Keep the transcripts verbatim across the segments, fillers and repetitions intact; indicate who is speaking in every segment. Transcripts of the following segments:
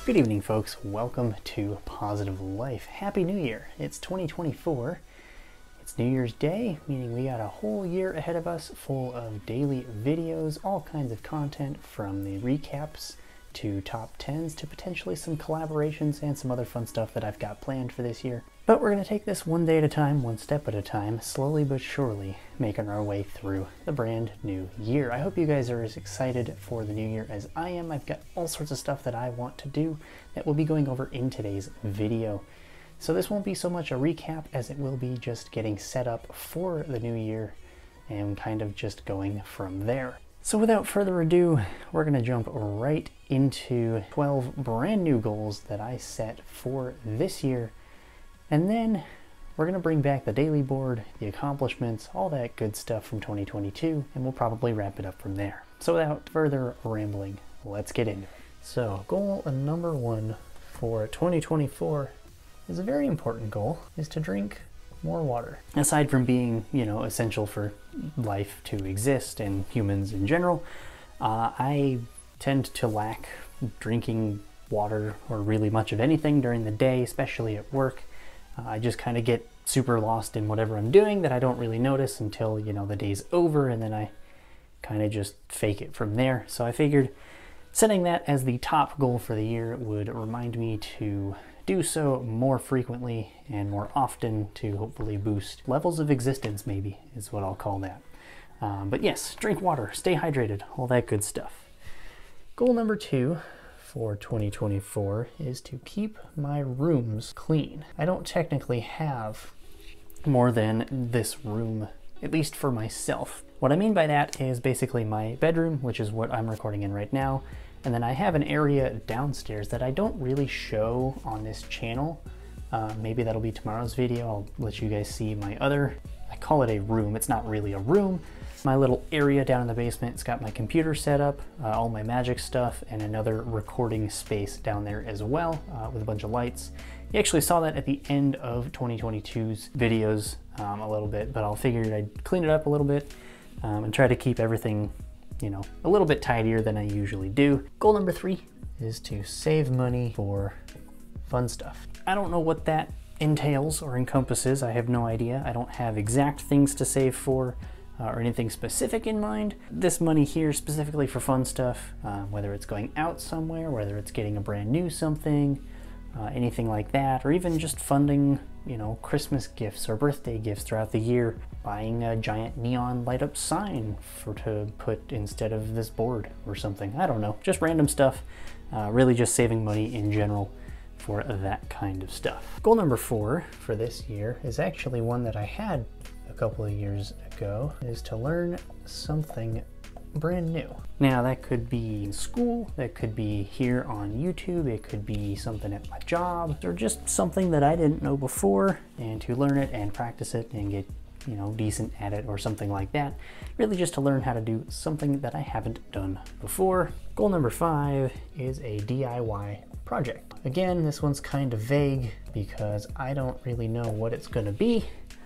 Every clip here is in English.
Speaker 1: Good evening, folks. Welcome to Positive Life. Happy New Year. It's twenty twenty-four. It's New Year's Day, meaning we got a whole year ahead of us full of daily videos, all kinds of content from the recaps to top tens to potentially some collaborations and some other fun stuff that I've got planned for this year. But we're going to take this one day at a time, one step at a time, slowly but surely making our way through the brand new year. I hope you guys are as excited for the new year as I am. I've got all sorts of stuff that I want to do that we'll be going over in today's video. So this won't be so much a recap as it will be just getting set up for the new year and kind of just going from there. So without further ado, we're going to jump right into twelve brand new goals that I set for this year. And then we're going to bring back the daily board, the accomplishments, all that good stuff from twenty twenty-two, and we'll probably wrap it up from there. So without further rambling, let's get into it. So goal number one for twenty twenty-four is a very important goal, is to drink more water. Aside from being, you know, essential for life to exist and humans in general, uh, I tend to lack drinking water or really much of anything during the day, especially at work. Uh, I just kind of get super lost in whatever I'm doing that I don't really notice until, you know, the day's over, and then I kind of just fake it from there. So I figured setting that as the top goal for the year would remind me to do so more frequently and more often to hopefully boost levels of existence, maybe, is what I'll call that. Um, but yes, drink water, stay hydrated, all that good stuff. Goal number two for twenty twenty-four is to keep my rooms clean. I don't technically have more than this room, at least for myself. What I mean by that is basically my bedroom, which is what I'm recording in right now, and then I have an area downstairs that I don't really show on this channel. Uh, maybe that'll be tomorrow's video. I'll let you guys see my other, I call it a room. It's not really a room. My little area down in the basement. It's got my computer set up, uh, all my magic stuff, and another recording space down there as well, uh, with a bunch of lights. You actually saw that at the end of twenty twenty-two's videos um, a little bit, but I'll figure I'd clean it up a little bit um, and try to keep everything, you know, a little bit tidier than I usually do. Goal number three is to save money for fun stuff. I don't know what that entails or encompasses. I have no idea. I don't have exact things to save for uh, or anything specific in mind. This money here specifically for fun stuff, uh, whether it's going out somewhere, whether it's getting a brand new something, uh, anything like that, or even just funding, you know, Christmas gifts or birthday gifts throughout the year, buying a giant neon light up sign for to put instead of this board or something. I don't know, just random stuff, uh, really just saving money in general for that kind of stuff. Goal number four for this year is actually one that I had a couple of years ago, is to learn something brand new. Now that could be in school, that could be here on YouTube, it could be something at my job, or just something that I didn't know before, and to learn it and practice it and get, you know, decent at it or something like that. Really just to learn how to do something that I haven't done before. Goal number five is a D I Y project. Again, this one's kind of vague because I don't really know what it's going to be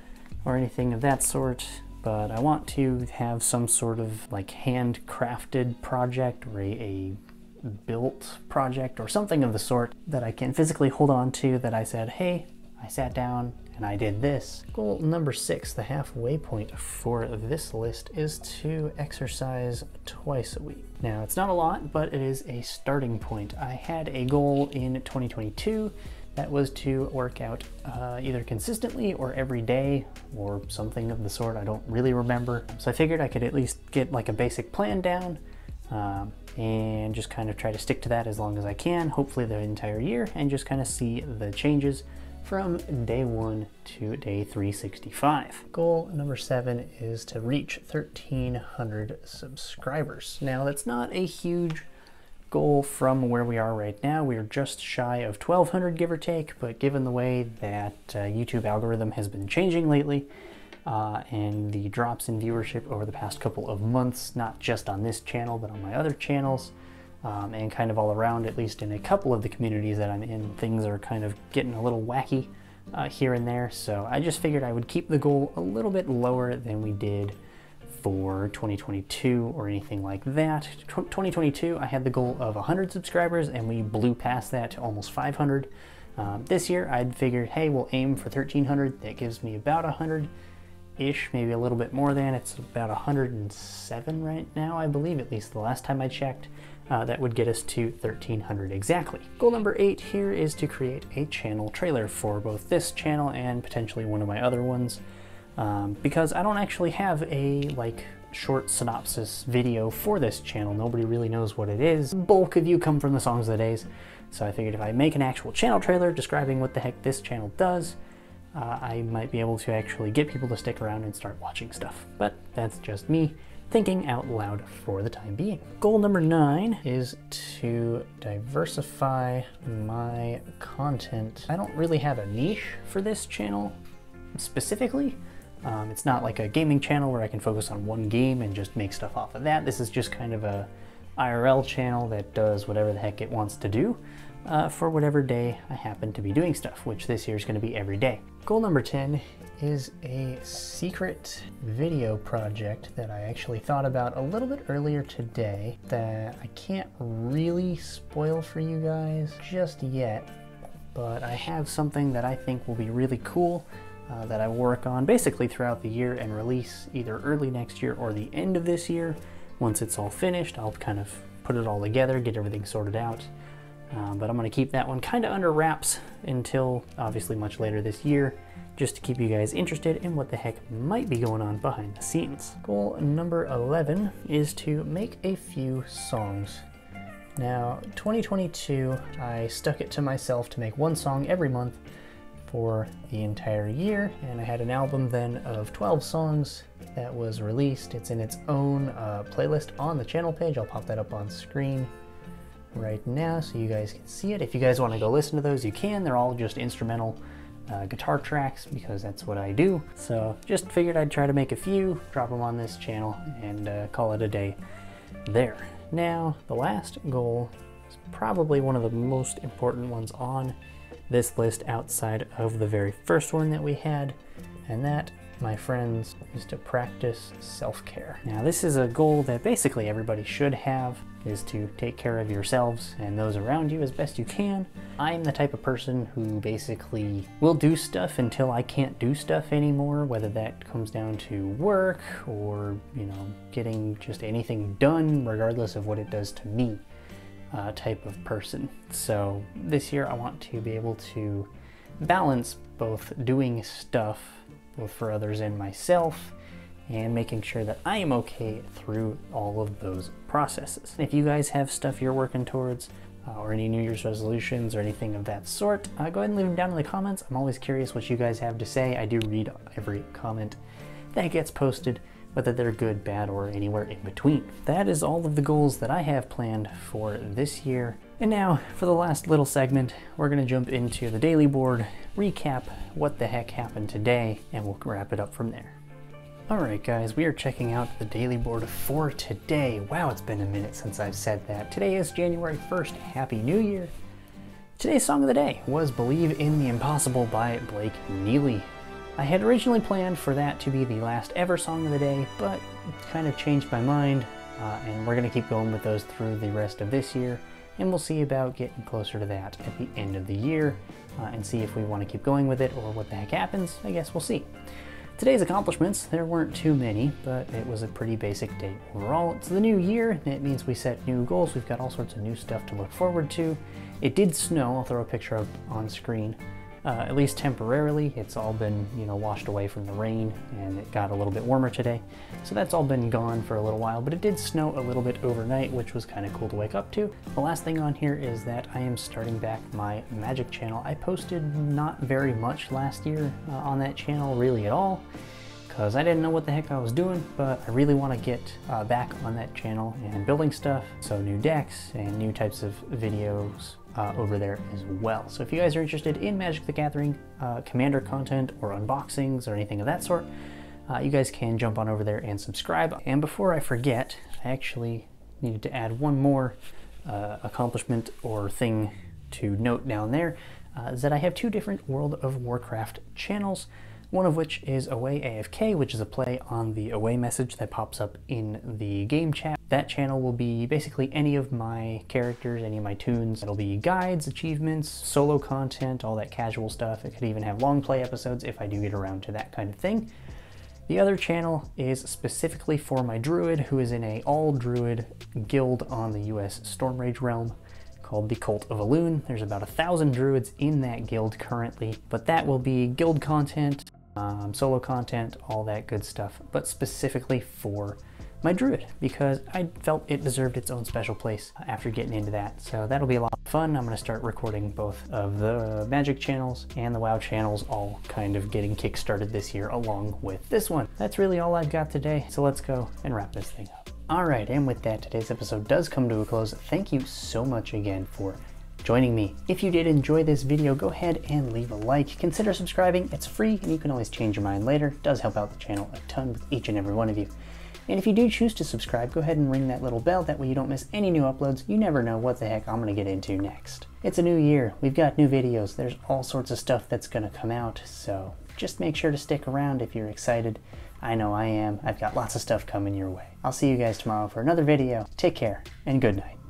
Speaker 1: or anything of that sort, but I want to have some sort of like handcrafted project or a, a built project or something of the sort that I can physically hold on to, that I said, hey, I sat down and I did this. Goal number six, the halfway point for this list, is to exercise twice a week. Now, it's not a lot, but it is a starting point. I had a goal in twenty twenty-two that was to work out uh, either consistently or every day or something of the sort. I don't really remember. So I figured I could at least get like a basic plan down um, and just kind of try to stick to that as long as I can, hopefully the entire year, and just kind of see the changes from day one to day three sixty-five. Goal number seven is to reach thirteen hundred subscribers. Now that's not a huge goal from where we are right now. We are just shy of twelve hundred, give or take, but given the way that uh, YouTube algorithm has been changing lately uh, and the drops in viewership over the past couple of months, not just on this channel but on my other channels, Um, and kind of all around, at least in a couple of the communities that I'm in, things are kind of getting a little wacky uh, here and there. So I just figured I would keep the goal a little bit lower than we did for twenty twenty-two or anything like that. twenty twenty-two, I had the goal of one hundred subscribers, and we blew past that to almost five hundred. Um, this year, I'd figured, hey, we'll aim for thirteen hundred. That gives me about one hundred-ish, maybe a little bit more than. It's about one hundred seven right now, I believe, at least the last time I checked. Uh, that would get us to thirteen hundred exactly. Goal number eight here is to create a channel trailer for both this channel and potentially one of my other ones. Um, because I don't actually have a like short synopsis video for this channel. Nobody really knows what it is. Bulk of you come from the Songs of the Days. So I figured if I make an actual channel trailer describing what the heck this channel does, uh, I might be able to actually get people to stick around and start watching stuff. But that's just me thinking out loud for the time being. Goal number nine is to diversify my content. I don't really have a niche for this channel specifically. Um, it's not like a gaming channel where I can focus on one game and just make stuff off of that. This is just kind of a I R L channel that does whatever the heck it wants to do uh, for whatever day I happen to be doing stuff, which this year is going to be every day. Goal number ten is a secret video project that I actually thought about a little bit earlier today that I can't really spoil for you guys just yet, but I have something that I think will be really cool uh, that I work on basically throughout the year and release either early next year or the end of this year. Once it's all finished, I'll kind of put it all together, get everything sorted out. Um, but I'm going to keep that one kind of under wraps until obviously much later this year, just to keep you guys interested in what the heck might be going on behind the scenes. Goal number eleven is to make a few songs. Now, twenty twenty-two, I stuck it to myself to make one song every month for the entire year, and I had an album then of twelve songs that was released. It's in its own uh, playlist on the channel page. I'll pop that up on screen right now so you guys can see it. If you guys want to go listen to those, you can. They're all just instrumental uh, guitar tracks because that's what I do. So just figured I'd try to make a few, drop them on this channel, and uh, call it a day there. Now, the last goal is probably one of the most important ones on this list outside of the very first one that we had, and that, my friends, is to practice self-care. Now, this is a goal that basically everybody should have, is to take care of yourselves and those around you as best you can. I'm the type of person who basically will do stuff until I can't do stuff anymore, whether that comes down to work or, you know, getting just anything done, regardless of what it does to me. Uh, type of person. So this year I want to be able to balance both doing stuff both for others and myself and making sure that I am okay through all of those processes. If you guys have stuff you're working towards uh, or any New Year's resolutions or anything of that sort, uh, go ahead and leave them down in the comments. I'm always curious what you guys have to say. I do read every comment that gets posted, whether they're good, bad, or anywhere in between. That is all of the goals that I have planned for this year. And now, for the last little segment, we're gonna jump into the daily board, recap what the heck happened today, and we'll wrap it up from there. Alright guys, we are checking out the daily board for today. Wow, it's been a minute since I've said that. Today is January first, Happy New Year. Today's song of the day was Believe in the Impossible by Blake Neely. I had originally planned for that to be the last ever song of the day, but kind of changed my mind, uh, and we're going to keep going with those through the rest of this year, and we'll see about getting closer to that at the end of the year, uh, and see if we want to keep going with it or what the heck happens. I guess we'll see. Today's accomplishments, there weren't too many, but it was a pretty basic day overall. It's the new year, and it means we set new goals. We've got all sorts of new stuff to look forward to. It did snow. I'll throw a picture up on screen. Uh, at least temporarily. It's all been, you know, washed away from the rain, and it got a little bit warmer today. So that's all been gone for a little while, but it did snow a little bit overnight, which was kind of cool to wake up to. The last thing on here is that I am starting back my Magic channel. I posted not very much last year uh, on that channel, really at all, because I didn't know what the heck I was doing, but I really want to get uh, back on that channel and building stuff. So new decks and new types of videos Uh, over there as well. So if you guys are interested in Magic the Gathering uh, Commander content or unboxings or anything of that sort, uh, you guys can jump on over there and subscribe. And before I forget, I actually needed to add one more uh, accomplishment or thing to note down there, uh, is that I have two different World of Warcraft channels. one of which is Away A F K, which is a play on the Away message that pops up in the game chat. That channel will be basically any of my characters, any of my tunes. It'll be guides, achievements, solo content, all that casual stuff. It could even have long play episodes if I do get around to that kind of thing. The other channel is specifically for my druid, who is in a all-druid guild on the U S Stormrage realm called the Cult of Elune. There's about a thousand druids in that guild currently, but that will be guild content, um, solo content, all that good stuff, but specifically for my druid, because I felt it deserved its own special place after getting into that. So that'll be a lot of fun. I'm going to start recording both of the Magic channels and the WoW channels, all kind of getting kickstarted this year along with this one. That's really all I've got today, so let's go and wrap this thing up. Alright, and with that, today's episode does come to a close. Thank you so much again for joining me. If you did enjoy this video, go ahead and leave a like. Consider subscribing. It's free, and you can always change your mind later. It does help out the channel a ton with each and every one of you. And if you do choose to subscribe, go ahead and ring that little bell. That way you don't miss any new uploads. You never know what the heck I'm going to get into next. It's a new year. We've got new videos. There's all sorts of stuff that's going to come out. So just make sure to stick around if you're excited. I know I am. I've got lots of stuff coming your way. I'll see you guys tomorrow for another video. Take care and good night.